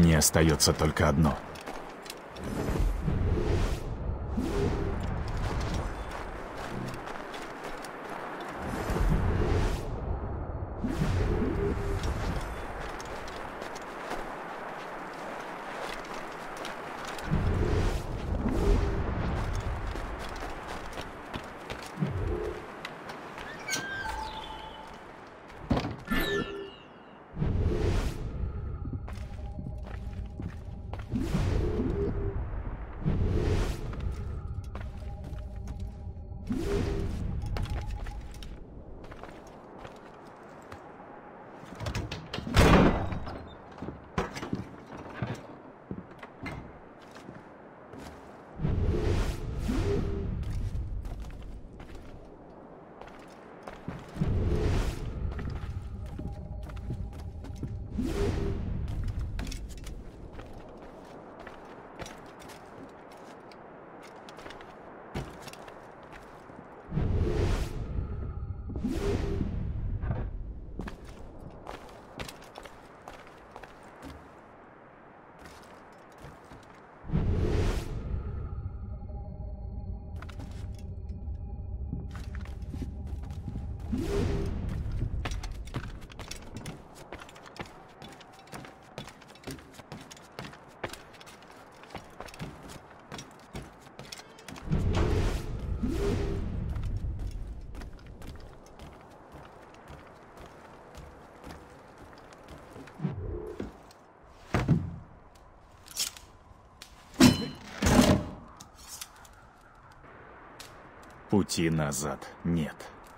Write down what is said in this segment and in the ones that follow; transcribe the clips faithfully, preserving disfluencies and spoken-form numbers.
Мне остается только одно. Пути назад нет.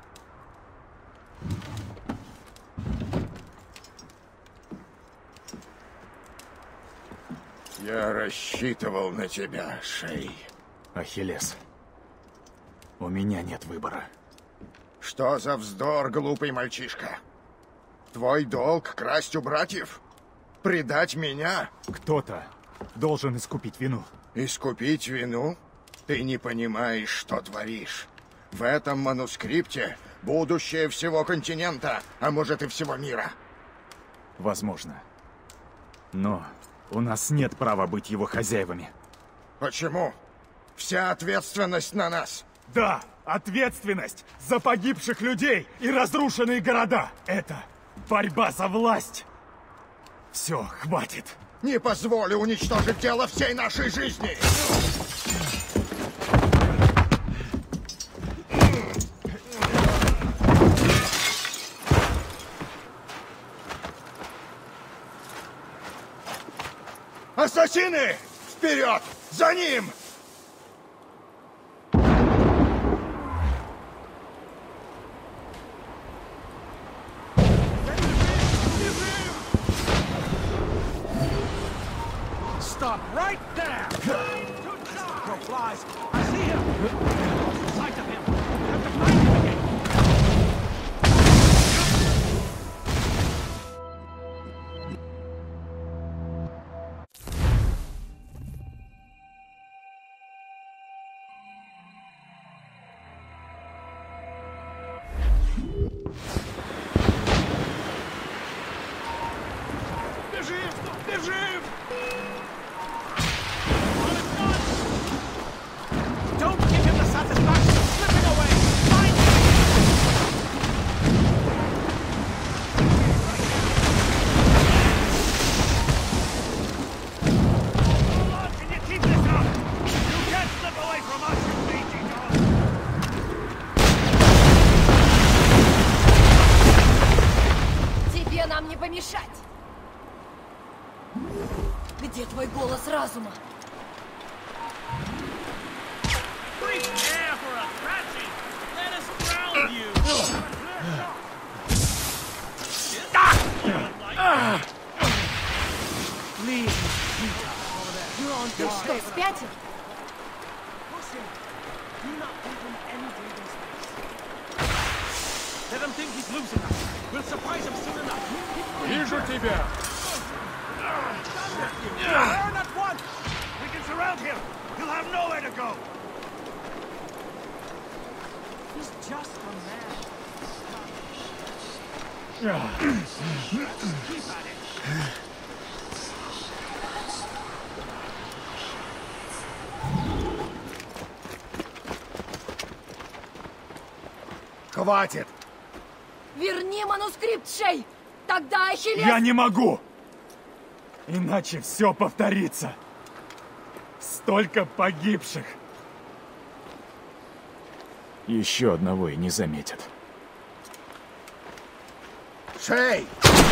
Я рассчитывал на тебя, Шей. Ахиллес, у меня нет выбора. Что за вздор, глупый мальчишка? Твой долг — красть у братьев? Предать меня? Кто-то должен искупить вину. Искупить вину? Ты не понимаешь, что творишь. В этом манускрипте будущее всего континента, а может и всего мира. Возможно. Но у нас нет права быть его хозяевами. Почему? Вся ответственность на нас. Да, ответственность за погибших людей и разрушенные города. Это борьба за власть. Все, хватит. Не позволю уничтожить дело всей нашей жизни. Ассасины! Вперед! За ним! Stop right there! Crow flies! I see him! Sight of him! We have to find him again! Бежим! Бежим! Don't give him the satisfaction of slipping away! Find him! Hold on! Can you keep this up? You can't slip away from us, you mangy dog! Тебе нам не помешать! Где твой голос разума? Breathe air for a thrashing! Let us drown you! Leave, You're on Ты что, спятил? Do not give him any breathing space. Let him think he's losing us. We'll surprise him soon enough. Вижу тебя! Turn at once! We can surround him! He'll have nowhere to go! He's just a man. Keep at it. Хватит! Верни манускрипт, Шей! Тогда Ахиллес... Я не могу! Иначе все повторится. Столько погибших. Еще одного и не заметят. Шей!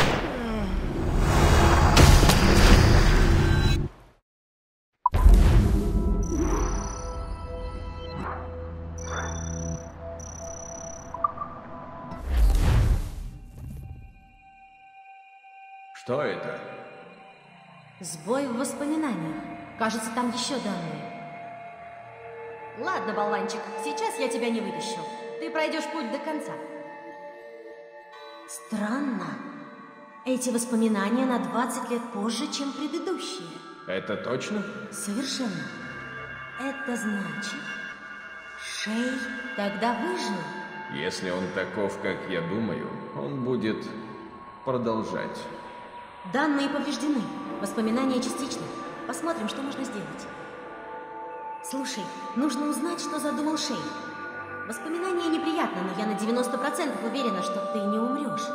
Что это? Сбой в воспоминаниях. Кажется, там еще данные. Ладно, болванчик, сейчас я тебя не вытащу. Ты пройдешь путь до конца. Странно. Эти воспоминания на двадцать лет позже, чем предыдущие. Это точно? Совершенно. Это значит... Шей тогда выжил. Если он таков, как я думаю, он будет продолжать. Данные повреждены. Воспоминания частичны. Посмотрим, что можно сделать. Слушай, нужно узнать, что задумал Шей. Воспоминания неприятны, но я на девяносто процентов уверена, что ты не умрешь.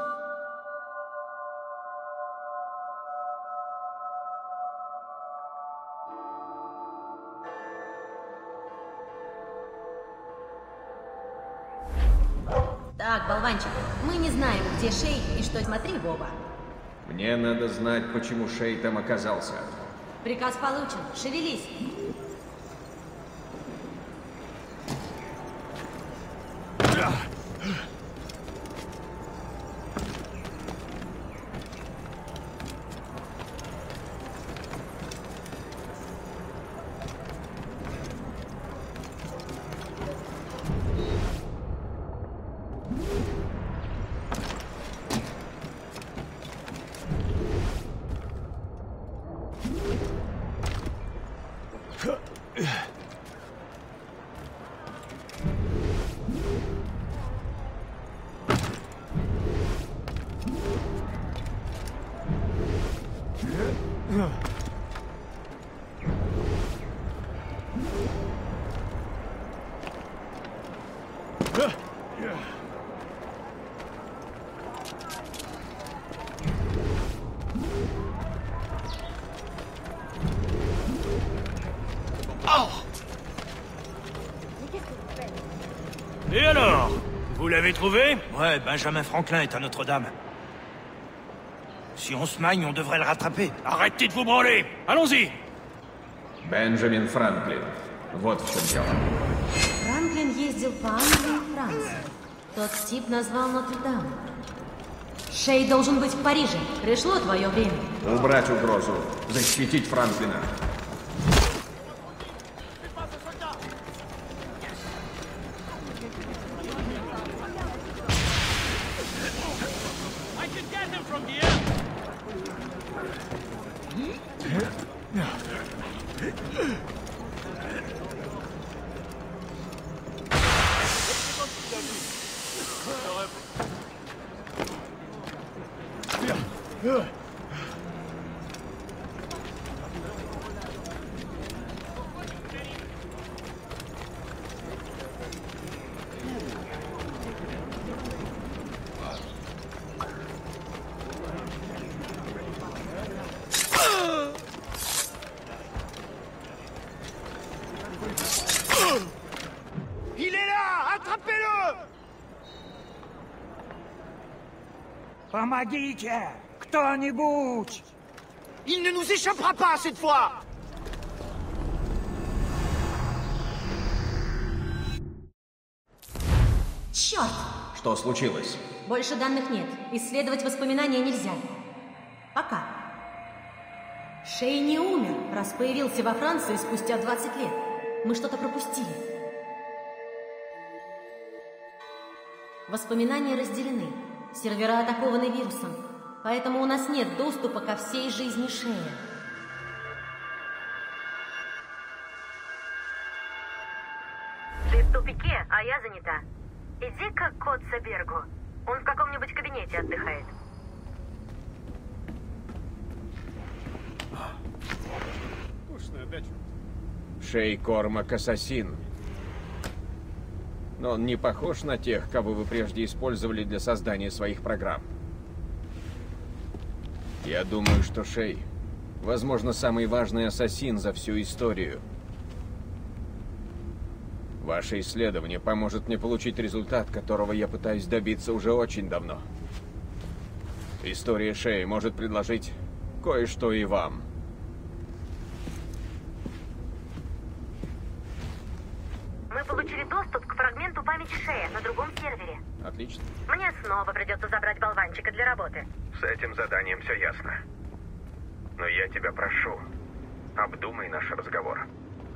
Так, болванчик, мы не знаем, где Шей и что. Смотри в оба. Мне надо знать, почему Шей там оказался. Приказ получен. Шевелись. Et alors? Vous l'avez trouvé? Ouais, Benjamin Franklin est à Notre-Dame. Si on se magne, on devrait le rattraper. Arrêtez de vous branler! Allons-y! Бенджамин Франклин. Вот в чем дело. Франклин ездил по Англии и Франции. Тот тип назвал Нотр-Дам. Шей должен быть в Париже. Пришло твое время. Убрать угрозу. Защитить Франклина. Il est là! Attrapez-le! Помогите! Кто-нибудь! Il ne nous échappera pas cette fois! Черт! Что случилось? Больше данных нет. Исследовать воспоминания нельзя. Пока. Шей не умер, раз появился во Франции спустя двадцать лет. Мы что-то пропустили. Воспоминания разделены. Сервера атакованы вирусом. Поэтому у нас нет доступа ко всей жизни Шея. Ты в тупике, а я занята. Иди как кот Собергу. Он в каком-нибудь кабинете отдыхает. Шей Кормак ассасин. но он не похож на тех, кого вы прежде использовали для создания своих программ. Я думаю, что Шей, возможно, самый важный ассасин за всю историю. Ваше исследование поможет мне получить результат, которого я пытаюсь добиться уже очень давно. История Шеи может предложить кое-что и вам. Мы получили доступ к фрагменту памяти Шея на другом сервере. Отлично. Мне снова придется забрать болванчика для работы. С этим заданием все ясно. Но я тебя прошу, обдумай наш разговор.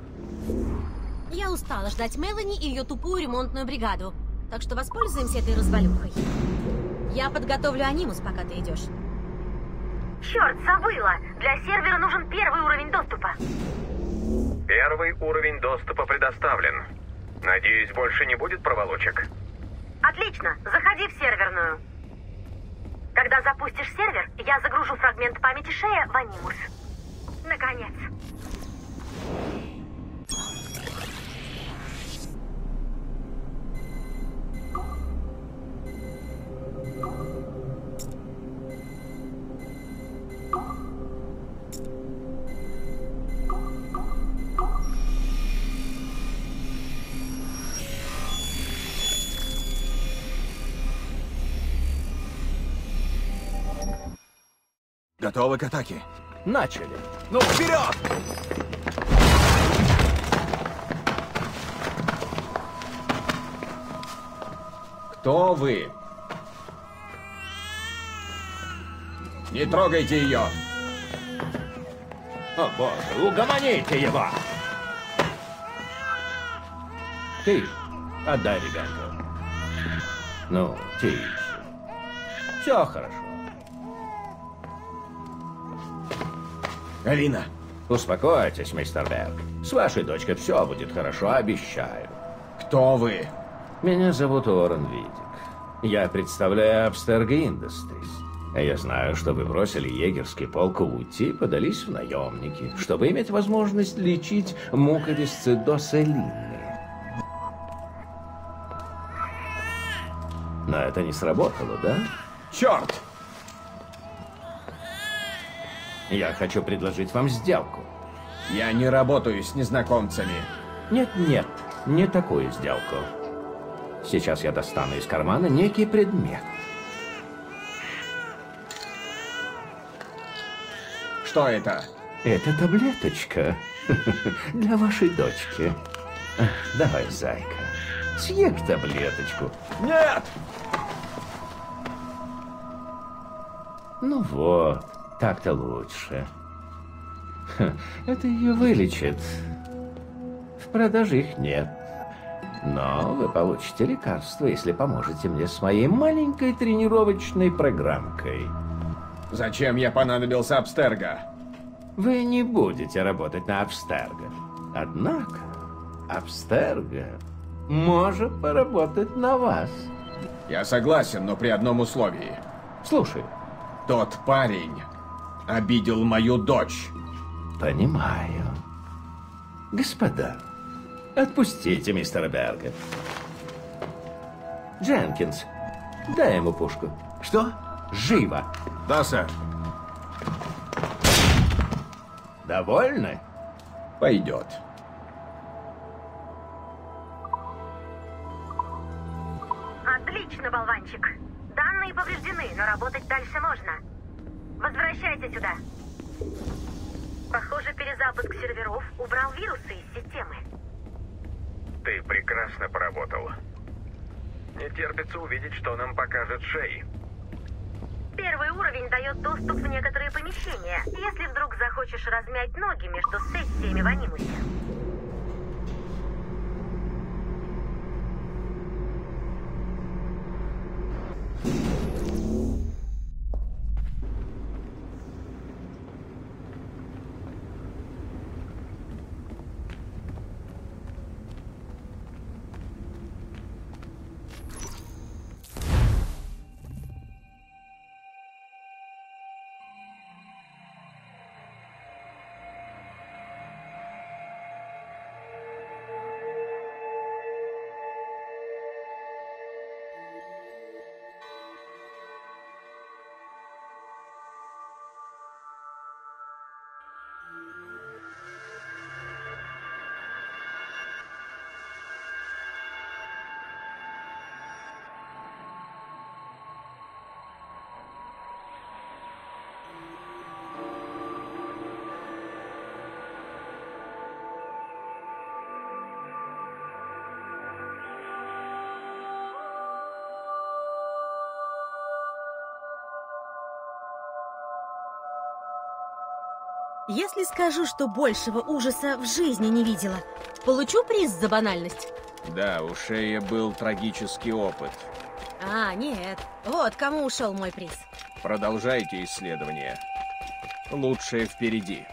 Я устала ждать Мелани и ее тупую ремонтную бригаду, так что воспользуемся этой развалюхой. Я подготовлю анимус, пока ты идешь. Черт, забыла! Для сервера нужен первый уровень доступа. Первый уровень доступа предоставлен. Надеюсь, больше не будет проволочек? Отлично, заходи в серверную. Когда запустишь сервер, я загружу фрагмент памяти Шея в анимус. Наконец. Готовы к атаке? Начали. Ну, вперед! Кто вы? Не трогайте ее! О, боже, угомоните его! Ты, отдай ребенка. Ну, тише. Все хорошо. Алина! Успокойтесь, мистер Берг. С вашей дочкой все будет хорошо, обещаю. Кто вы? Меня зовут Уоррен Витик. Я представляю Abstergo Industries. Я знаю, что вы бросили егерский полк Ути и подались в наемники, чтобы иметь возможность лечить муковисцидоз Элины. Но это не сработало, да? Черт! Я хочу предложить вам сделку. Я не работаю с незнакомцами. Нет-нет, не такую сделку. Сейчас я достану из кармана некий предмет. Что это? Это таблеточка для вашей дочки. Давай, зайка, съешь таблеточку. Нет! Ну вот, так-то лучше. Это ее вылечит. В продаже их нет. Но вы получите лекарство, если поможете мне с моей маленькой тренировочной программкой. Зачем я понадобился Abstergo? Вы не будете работать на Abstergo. Однако Abstergo может поработать на вас. Я согласен, но при одном условии. Слушай. Тот парень обидел мою дочь. Понимаю. Господа, отпустите мистера Берга. Дженкинс, дай ему пушку. Что? Живо! Да, сэр. Довольны? Пойдет. Отлично, болванчик. Данные повреждены, но работать дальше можно. Возвращайся сюда. Похоже, перезапуск серверов убрал вирусы из системы. Ты прекрасно поработал. Не терпится увидеть, что нам покажет Шей. Первый уровень дает доступ в некоторые помещения, если вдруг захочешь размять ноги между сессиями в анимусе. Если скажу, что большего ужаса в жизни не видела, получу приз за банальность? Да, у Шея был трагический опыт. А, нет. Вот кому ушел мой приз. Продолжайте исследование. Лучшее впереди.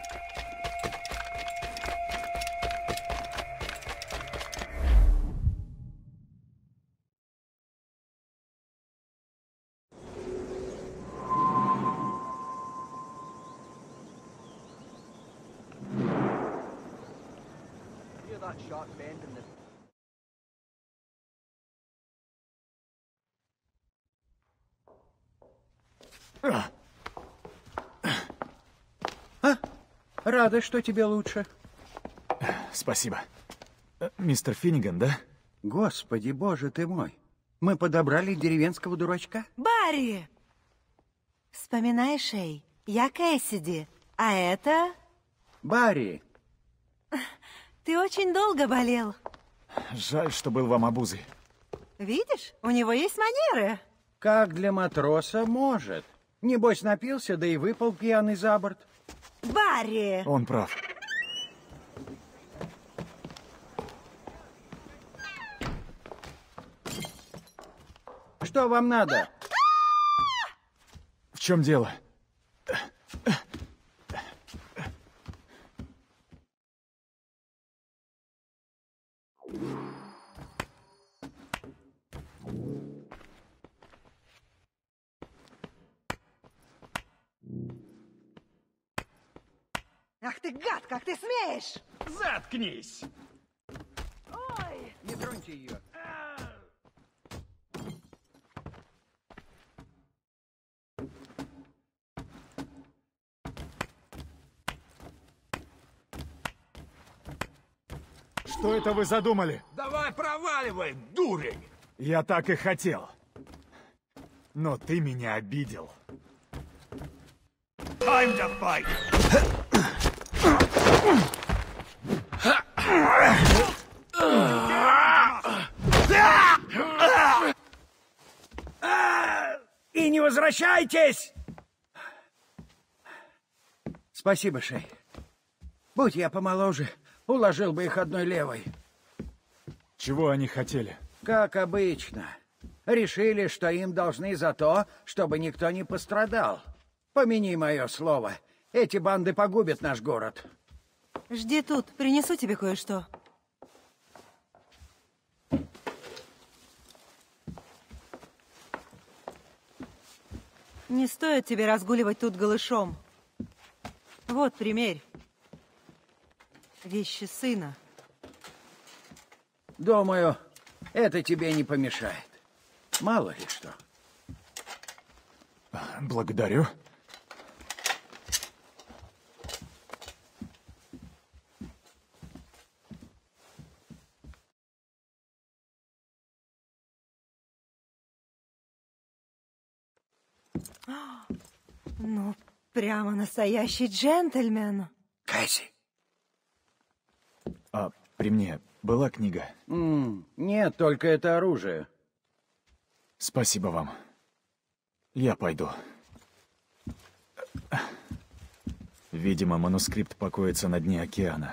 А? Рада, что тебе лучше. Спасибо. Мистер Финниган, да? Господи, боже ты мой. Мы подобрали деревенского дурачка? Барри! Вспоминай, Шей, я Кэссиди, а это... Барри! Ты очень долго болел. Жаль, что был вам обузой. Видишь, у него есть манеры. Как для матроса может. Небось напился, да и выпал пьяный за борт. Барри! Он прав. Что вам надо? В чем дело? Ах ты гад, как ты смеешь! Заткнись! Ой! Не троньте ее. Что это вы задумали? Давай проваливай, дурень! Я так и хотел. Но ты меня обидел. Time to fight! И не возвращайтесь! Спасибо, Шей. Будь я помоложе, уложил бы их одной левой. Чего они хотели? Как обычно. Решили, что им должны за то, чтобы никто не пострадал. Помяни мое слово. Эти банды погубят наш город. Жди тут, принесу тебе кое-что. Не стоит тебе разгуливать тут голышом. Вот, примерь. Вещи сына. Думаю, это тебе не помешает. Мало ли что. Благодарю. Ну, прямо настоящий джентльмен. Кэсси. А при мне была книга? М-м, нет, только это оружие. Спасибо вам. Я пойду. Видимо, манускрипт покоится на дне океана.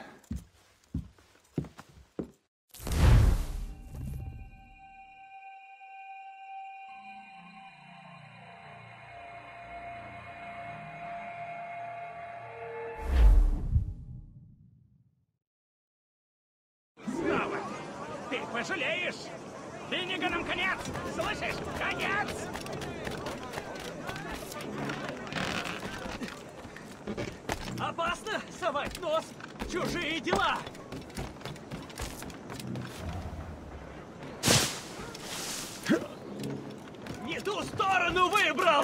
Снова! Ты пожалеешь! Финниганом конец! Слышишь? Конец! Опасно совать нос в чужие дела! Не ту сторону выбрал!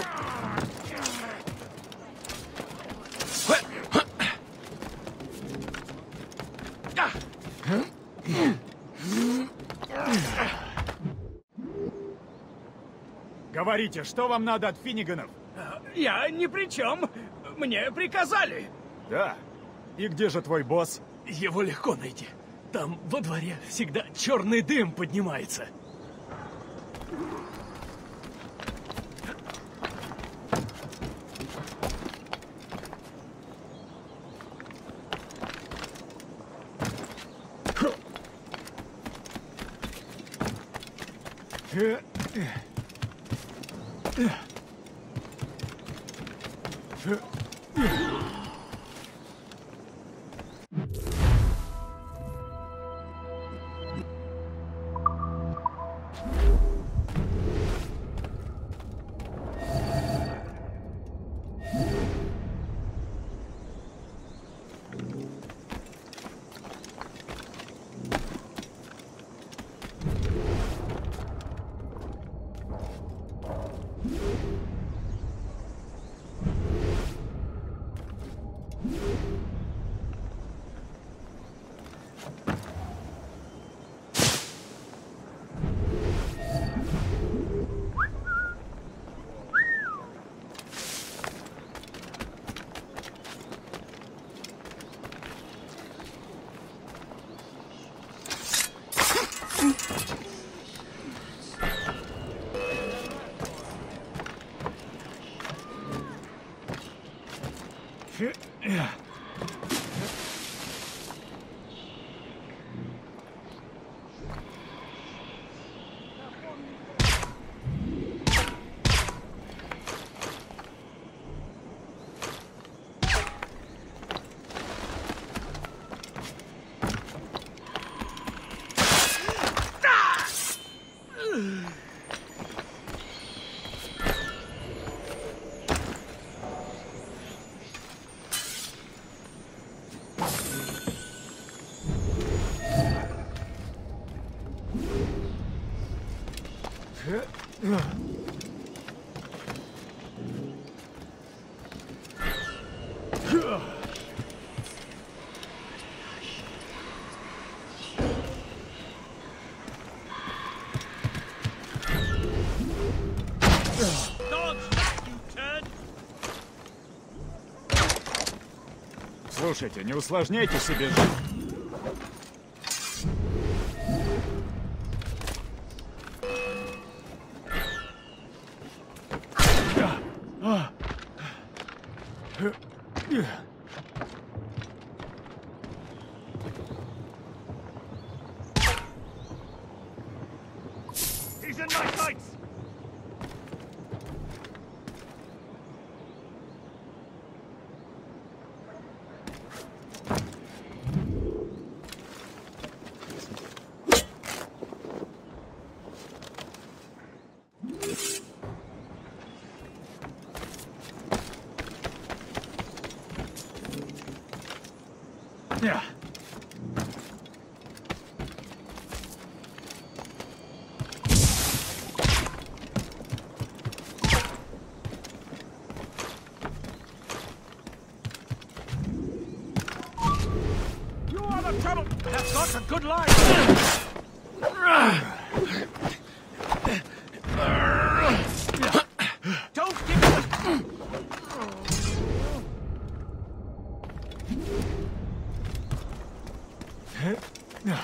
Говорите, что вам надо от Финниганов? Я ни при чем. Мне приказали. Да. И где же твой босс? Его легко найти. Там во дворе всегда черный дым поднимается. Слушайте, не усложняйте себе жизнь. He's in my sights! Yeah. You are the trouble! Have got a good line! Don't give me the...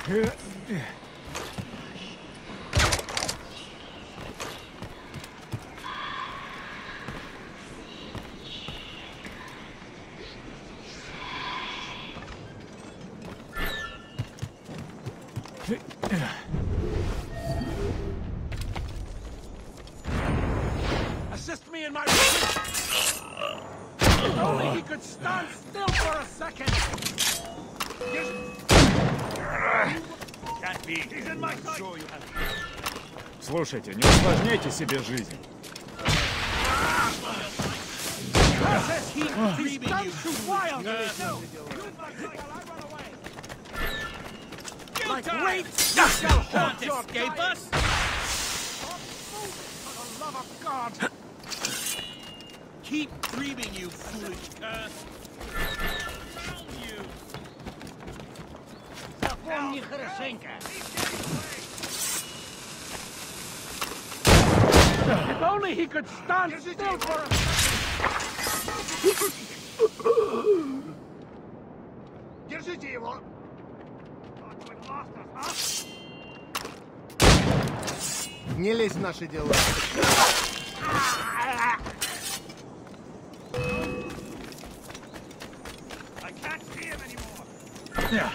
Assist me in my... If only he could stand still for a second! Can't be. He's in my sight! Слушайте, не усложняйте себе жизнь. He's done too wild! Like wait! You shall haunt your escape us! For the love of God! Keep dreaming, you foolish cur! You! Запомни хорошенько! If only he could stand still for a second! Держите его! Не лезь в наши дела. I can't see him anymore. Yeah.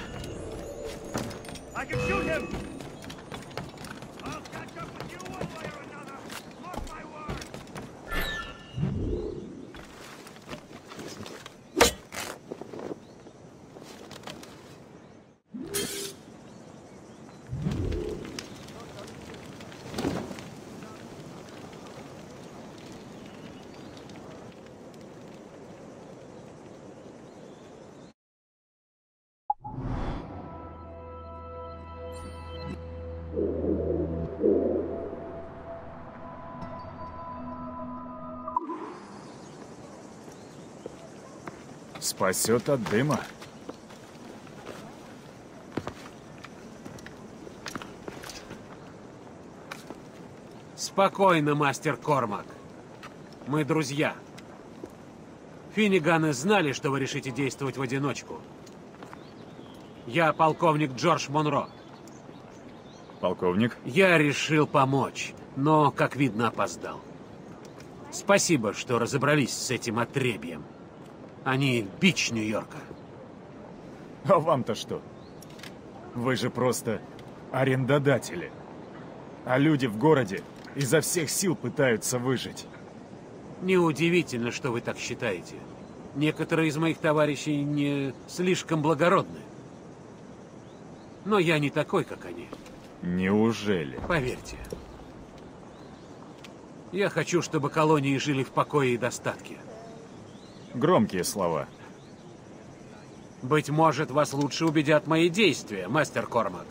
I can shoot him. I'll catch up with you one way or another. Mark my word. Спасет от дыма. Спокойно, мастер Кормак. Мы друзья. Финниганы знали, что вы решите действовать в одиночку. Я полковник Джордж Монро. Полковник? Я решил помочь, но, как видно, опоздал. Спасибо, что разобрались с этим отребьем. Они бич Нью-Йорка. А вам-то что? Вы же просто арендодатели. А люди в городе изо всех сил пытаются выжить. Неудивительно, что вы так считаете. Некоторые из моих товарищей не слишком благородны. Но я не такой, как они. Неужели? Поверьте. Я хочу, чтобы колонии жили в покое и достатке. Громкие слова. Быть может, вас лучше убедят мои действия, мастер Кормак.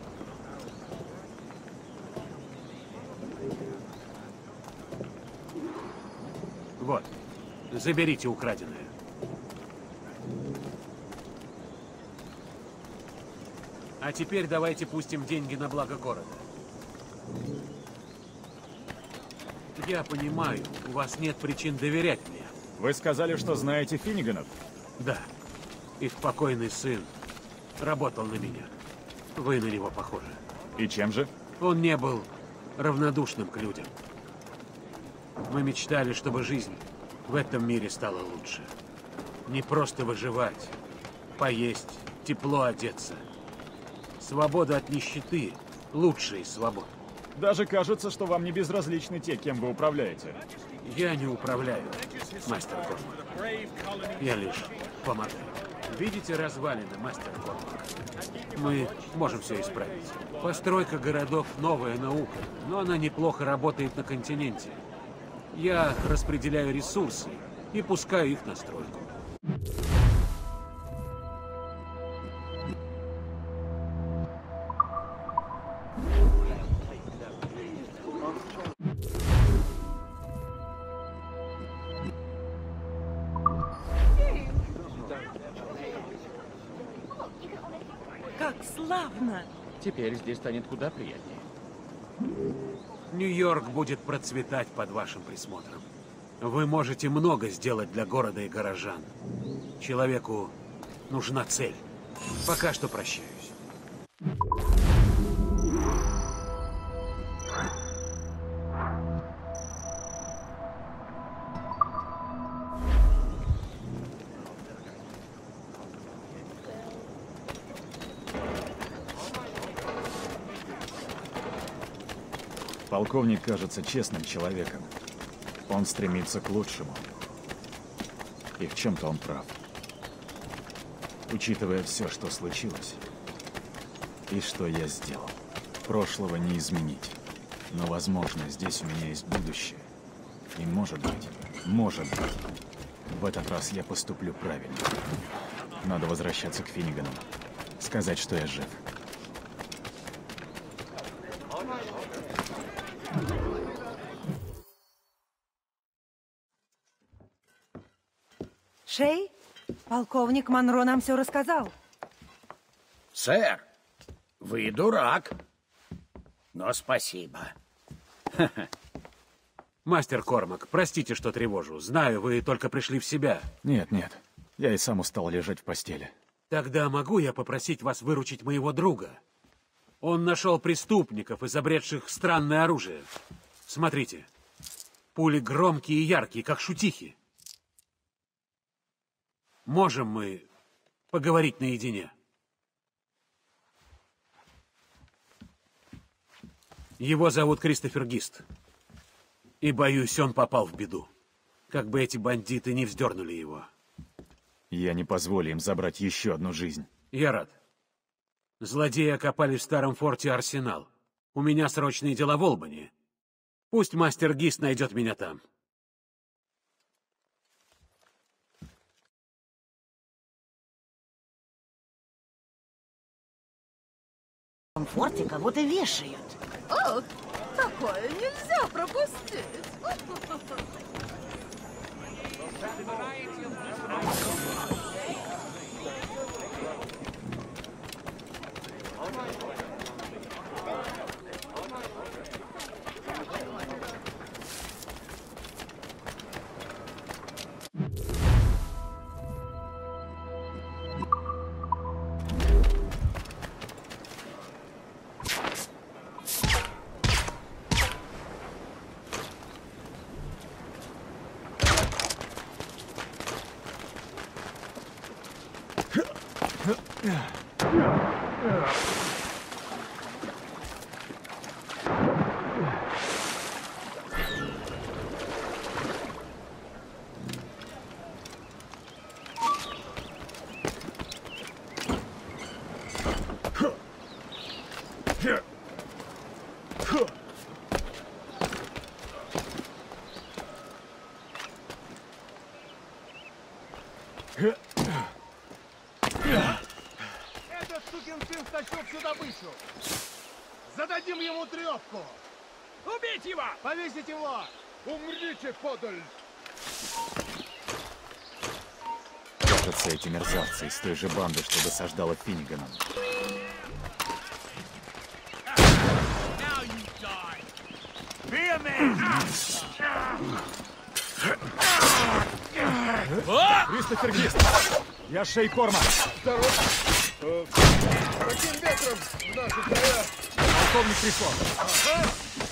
Вот, заберите украденное. А теперь давайте пустим деньги на благо города. Я понимаю, у вас нет причин доверять мне. Вы сказали, что знаете Финниганов? Да. Их покойный сын работал на меня. Вы на него похожи. И чем же? Он не был равнодушным к людям. Мы мечтали, чтобы жизнь в этом мире стала лучше. Не просто выживать, поесть, тепло одеться. Свобода от нищеты – лучшая из свобод. Даже кажется, что вам не безразличны те, кем вы управляете. Я не управляю, мастер Кормак. Я лишь помогаю. Видите развалины, мастер Кормак? Мы можем все исправить. Постройка городов – новая наука, но она неплохо работает на континенте. Я распределяю ресурсы и пускаю их на стройку. Как славно! Теперь здесь станет куда приятнее. Нью-Йорк будет процветать под вашим присмотром. Вы можете много сделать для города и горожан. Человеку нужна цель. Пока что прощаюсь. Полковник кажется честным человеком. Он стремится к лучшему. И в чем-то он прав. Учитывая все, что случилось, и что я сделал. Прошлого не изменить. Но, возможно, здесь у меня есть будущее. И может быть, может быть, в этот раз я поступлю правильно. Надо возвращаться к Финниганам. Сказать, что я жив. Шей, полковник Монро нам все рассказал. Сэр, вы дурак. Но спасибо. Мастер Кормак, простите, что тревожу. Знаю, вы только пришли в себя. Нет, нет. Я и сам устал лежать в постели. Тогда могу я попросить вас выручить моего друга? Он нашел преступников, изобретших странное оружие. Смотрите. Пули громкие и яркие, как шутихи. Можем мы поговорить наедине? Его зовут Кристофер Гист. И, боюсь, он попал в беду. Как бы эти бандиты не вздернули его. Я не позволю им забрать еще одну жизнь. Я рад. Злодеи окопали в старом форте Арсенал. У меня срочные дела в Олбани. Пусть мастер Гист найдет меня там. В форте кого-то вешают. О, такое нельзя пропустить. Этот сукин сын стащил всю добычу. Зададим ему трепку. Убить его! Повесить его! Умрите, подаль! Кажется, эти мерзавцы из той же банды, что досаждала Финниганам. Кристофер Гист! Я Шей Кормак! Здорово! Э, каким ветром в наши края? Полковник пришел. Ага.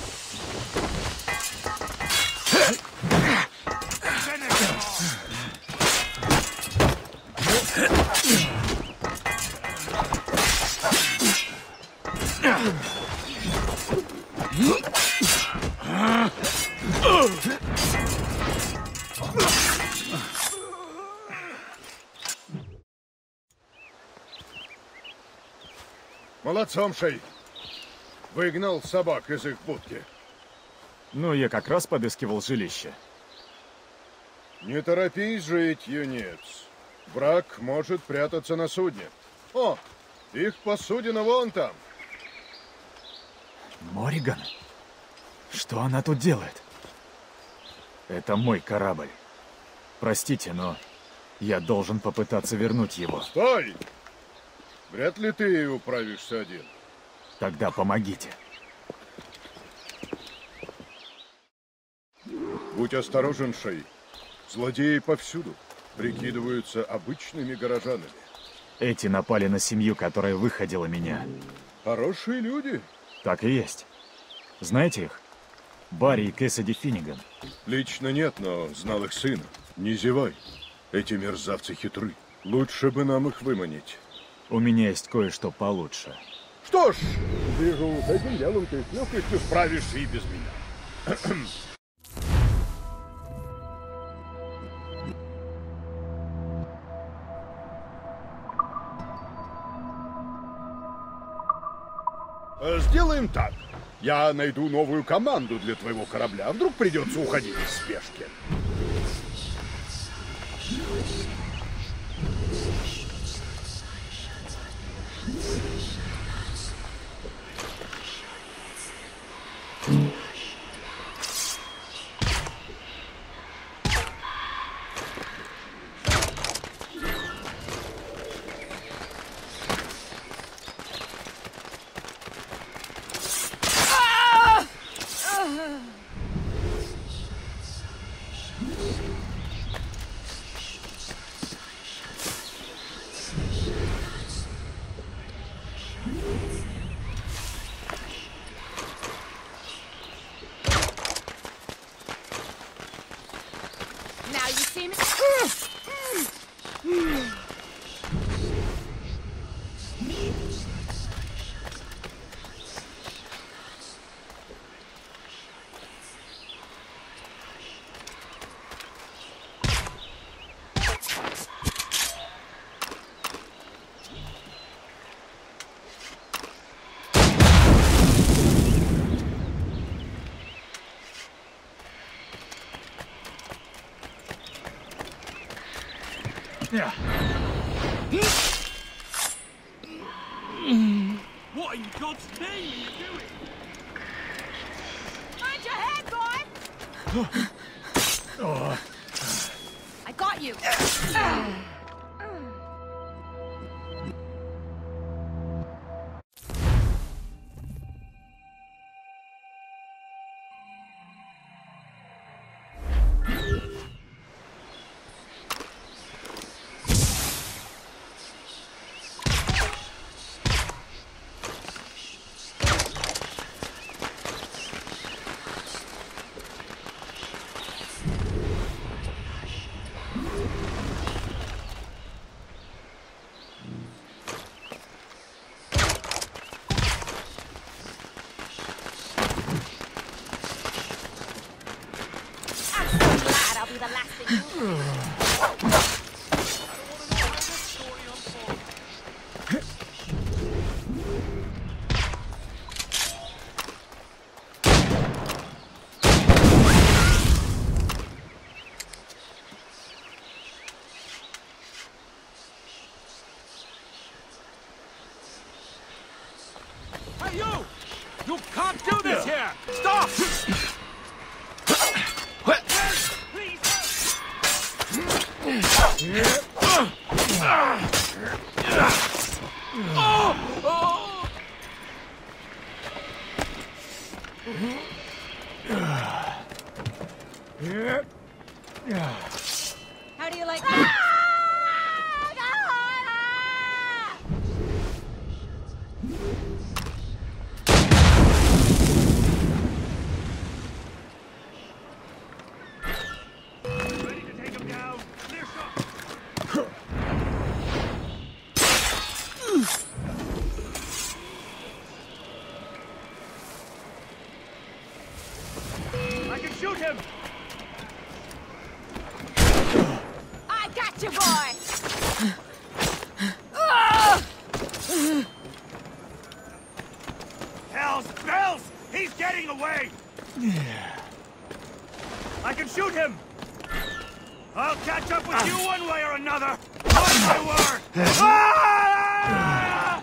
Молодцом, Шей. Выгнал собак из их будки. Ну, я как раз подыскивал жилище. Не торопись жить, юнец. Враг может прятаться на судне. О, их посудина вон там. Морриган? Что она тут делает? Это мой корабль. Простите, но я должен попытаться вернуть его. Стой! Вряд ли ты управишься один. Тогда помогите. Будь осторожен, Шей. Злодеи повсюду. Прикидываются обычными горожанами. Эти напали на семью, которая выходила меня. Хорошие люди. Так и есть. Знаете их? Барри и Кэссиди Финниган. Лично нет, но знал их сына. Не зевай. Эти мерзавцы хитры. Лучше бы нам их выманить. У меня есть кое-что получше. Что ж, вижу, с этим делом ты с легкостью справишься и без меня. Сделаем так. Я найду новую команду для твоего корабля. Вдруг придется уходить из спешки. Now you see me? Yeah. What in God's name are you doing? Mind your head, boy! Oh. I got you. I'll be the last thing you Hey, you! You can't do this here! Stop! How do you like that? Ready to take him down? Clear shot! I can shoot him! I got you, boy! Hells bells! He's getting away! I can shoot him! I'll catch up with you one way or another! On my word! Ah!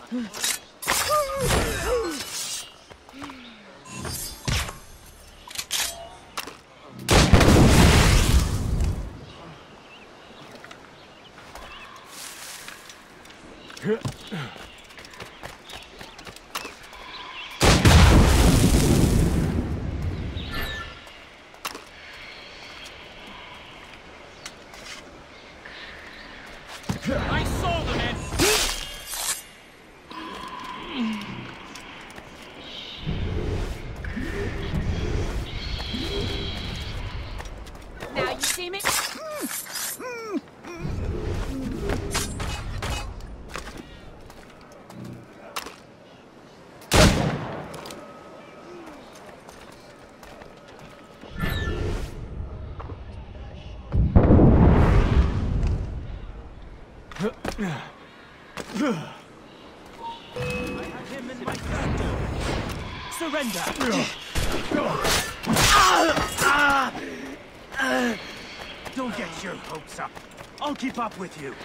I saw the men! Now you see me? Surrender! Don't get your hopes up. I'll keep up with you.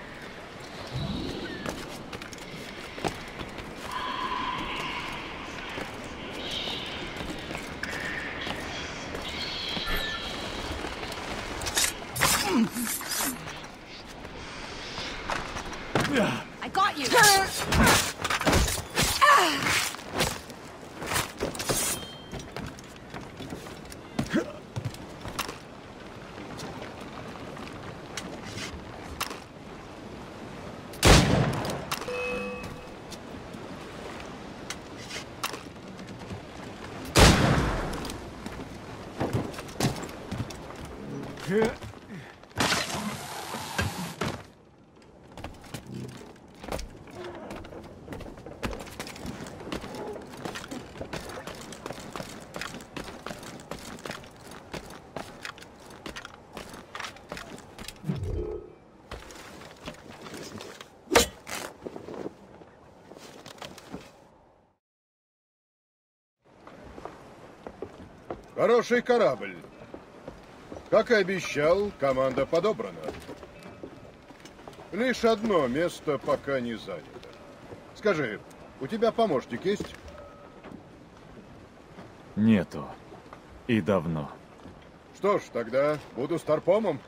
I got you. Хороший корабль. Как и обещал, команда подобрана. Лишь одно место пока не занято. Скажи, у тебя помощник есть? Нету. И давно. Что ж, тогда буду старпомом.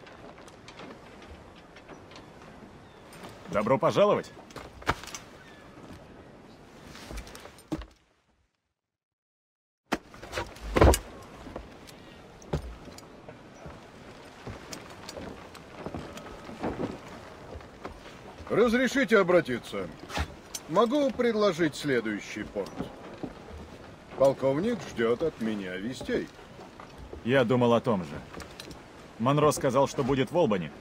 Добро пожаловать. Разрешите обратиться? Могу предложить следующий порт. Полковник ждет от меня вестей. Я думал о том же. Монро сказал, что будет в Олбани.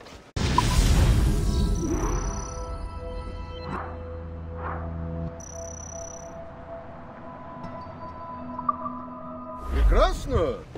Прекрасно!